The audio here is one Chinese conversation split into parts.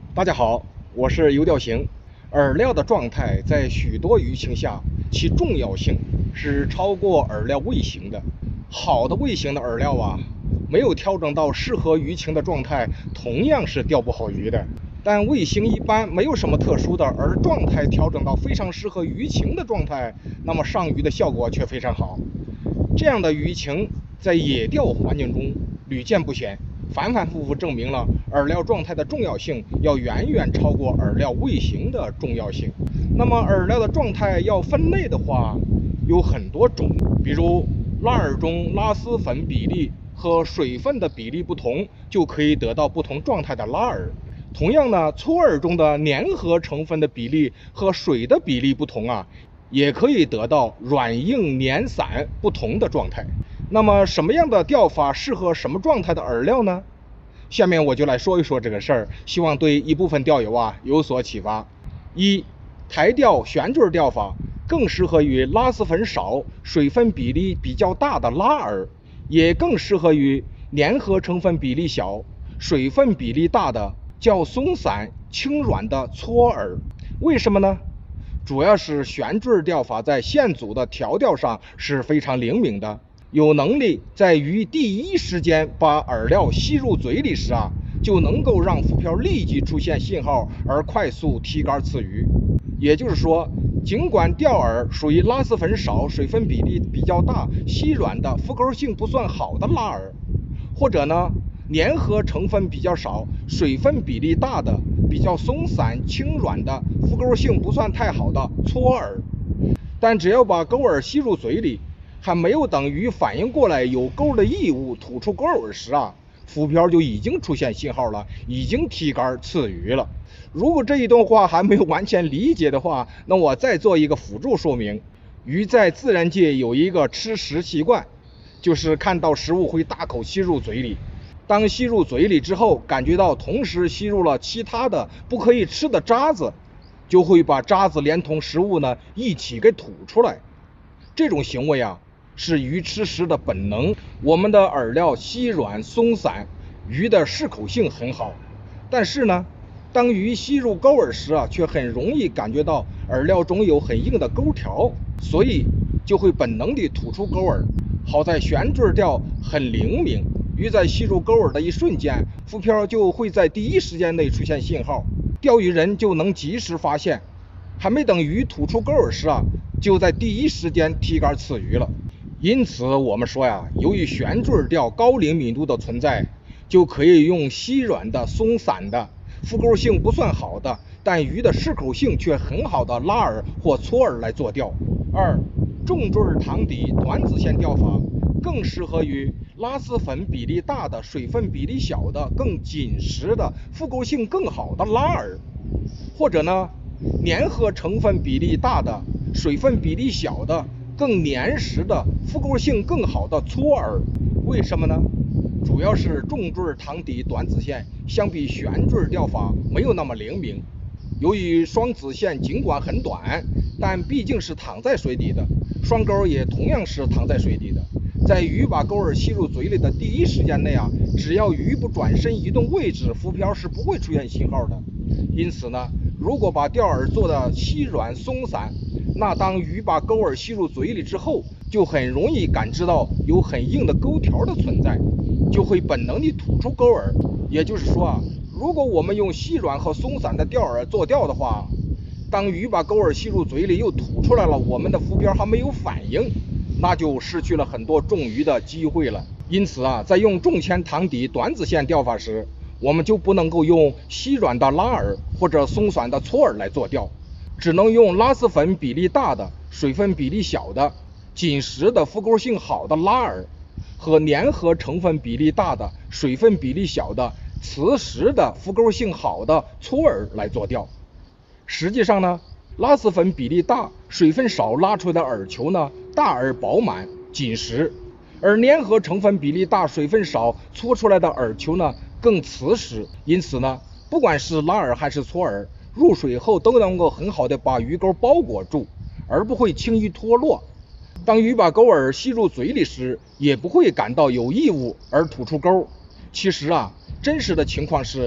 大家好，我是游钓行。饵料的状态在许多鱼情下，其重要性是超过饵料味型的。好的味型的饵料啊，没有调整到适合鱼情的状态，同样是钓不好鱼的。但味型一般，没有什么特殊的，而状态调整到非常适合鱼情的状态，那么上鱼的效果却非常好。这样的鱼情在野钓环境中屡见不鲜，反反复复证明了饵料状态的重要性要远远超过饵料味型的重要性。那么饵料的状态要分类的话，有很多种，比如拉饵中拉丝粉比例和水分的比例不同，就可以得到不同状态的拉饵。同样呢，搓饵中的粘合成分的比例和水的比例不同啊，也可以得到软硬黏散不同的状态。那么什么样的钓法适合什么状态的饵料呢？下面我就来说一说这个事儿，希望对一部分钓友有所启发。一、台钓悬坠钓法更适合于拉丝粉少、水分比例比较大的拉饵，也更适合于粘合成分比例小、水分比例大的较松散轻软的搓饵。为什么呢？主要是悬坠钓法在线组的调钓上是非常灵敏的，有能力在鱼第一时间把饵料吸入嘴里时就能够让浮漂立即出现信号而快速提竿刺鱼。也就是说，尽管钓饵属于拉丝粉少、水分比例比较大、稀软的浮钩性不算好的拉饵，或者呢粘合成分比较少、水分比例大的比较松散轻软的浮钩性不算太好的搓饵，但只要把钩饵吸入嘴里，还没有等鱼反应过来有钩的异物吐出钩饵时浮漂就已经出现信号了，已经提竿刺鱼了。如果这一段话还没有完全理解的话，那我再做一个辅助说明。鱼在自然界有一个吃食习惯，就是看到食物会大口吸入嘴里，当吸入嘴里之后，感觉到同时吸入了其他的不可以吃的渣子，就会把渣子连同食物呢一起给吐出来。这种行为是鱼吃食的本能。我们的饵料稀软松散，鱼的适口性很好，但是呢，当鱼吸入钩饵时却很容易感觉到饵料中有很硬的钩条，所以就会本能地吐出钩饵。好在悬坠钓很灵敏，鱼在吸入钩饵的一瞬间，浮漂就会在第一时间内出现信号，钓鱼人就能及时发现，还没等鱼吐出钩饵时就在第一时间提竿刺鱼了。因此我们说由于悬坠钓高灵敏度的存在，就可以用稀软的松散的浮钩性不算好的但鱼的适口性却很好的拉饵或搓饵来做钓。二、重坠塘底短子线钓法更适合于拉丝粉比例大的、水分比例小的、更紧实的、浮钩性更好的拉饵，或者呢粘合成分比例大的、水分比例小的、更粘实的、浮钩性更好的搓饵。为什么呢？主要是重坠塘底短子线相比悬坠钓法没有那么灵敏。由于双子线尽管很短，但毕竟是躺在水底的，双钩也同样是躺在水底的，在鱼把钩饵吸入嘴里的第一时间内只要鱼不转身移动位置，浮漂是不会出现信号的。因此呢，如果把钓饵做的稀软松散，那当鱼把钩饵吸入嘴里之后，就很容易感知到有很硬的钩条的存在，就会本能地吐出钩饵。也就是说如果我们用稀软和松散的钓饵做钓的话，当鱼把钩饵吸入嘴里又吐出来了，我们的浮漂还没有反应，那就失去了很多中鱼的机会了。因此在用重铅塘底短子线钓法时，我们就不能够用稀软的拉饵或者松散的搓饵来做钓，只能用拉丝粉比例大的、水分比例小的、紧实的、浮钩性好的拉饵和粘合成分比例大的、水分比例小的、磁石的、浮钩性好的搓饵来做钓。实际上呢，拉丝粉比例大、水分少拉出来的饵球呢，大而饱满紧实，而粘合成分比例大、水分少搓出来的饵球呢更磁实。因此呢，不管是拉饵还是搓饵，入水后都能够很好的把鱼钩包裹住，而不会轻易脱落。当鱼把钩饵吸入嘴里时，也不会感到有异物而吐出钩。其实真实的情况是，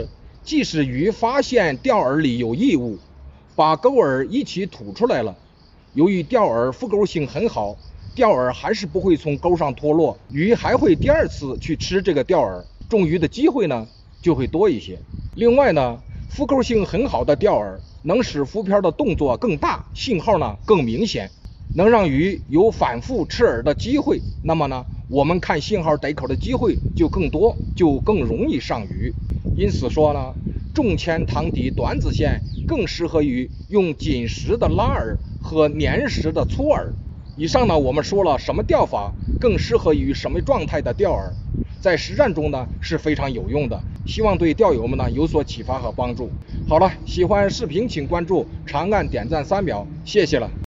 即使鱼发现钓饵里有异物，把钩饵一起吐出来了，由于钓饵附钩性很好，钓饵还是不会从钩上脱落，鱼还会第二次去吃这个钓饵，中鱼的机会呢就会多一些。另外呢，附钩性很好的钓饵能使浮漂的动作更大，信号呢更明显，能让鱼有反复吃饵的机会，那么呢我们看信号逮口的机会就更多，就更容易上鱼。因此说呢，重铅塘底短子线更适合于用紧实的拉饵和粘实的粗饵。以上呢我们说了什么钓法更适合于什么状态的钓饵，在实战中呢是非常有用的，希望对钓友们呢有所启发和帮助。好了，喜欢视频请关注长按点赞3秒，谢谢了。